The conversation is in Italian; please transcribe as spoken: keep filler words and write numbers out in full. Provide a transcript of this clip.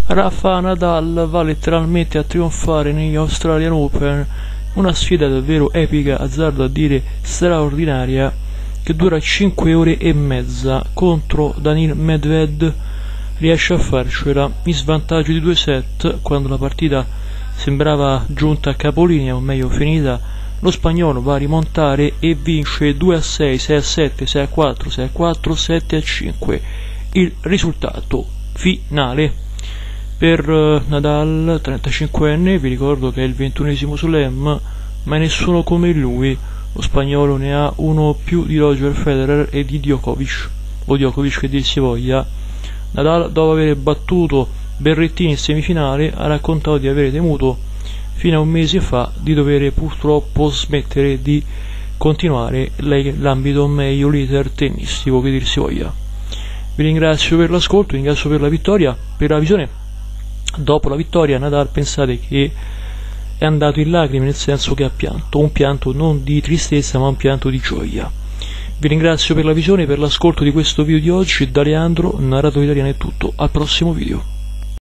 Rafa Nadal va letteralmente a trionfare negli Australian Open, una sfida davvero epica, azzardo a dire straordinaria, che dura cinque ore e mezza. Contro Daniil Medvedev riesce a farcela in svantaggio di due set, quando la partita sembrava giunta a capolinea, o meglio finita. Lo spagnolo va a rimontare e vince due a sei, sei a sette, sei a quattro, sei a quattro, sette a cinque. Il risultato finale per Nadal, trentacinquenne, vi ricordo che è il ventunesimo slam, ma è nessuno come lui. Lo spagnolo ne ha uno più di Roger Federer e di Djokovic, o Djokovic che dir si voglia. Nadal, dopo aver battuto Berrettini in semifinale, ha raccontato di avere temuto fino a un mese fa di dover purtroppo smettere di continuare l'ambito, o meglio l'iter tennistico che dir si voglia. Vi ringrazio per l'ascolto, vi ringrazio per la vittoria, per la visione. Dopo la vittoria Nadal, pensate che è andato in lacrime, nel senso che ha pianto, un pianto non di tristezza ma un pianto di gioia. Vi ringrazio per la visione, per l'ascolto di questo video di oggi. Da Leandro, narratore italiano è tutto, al prossimo video.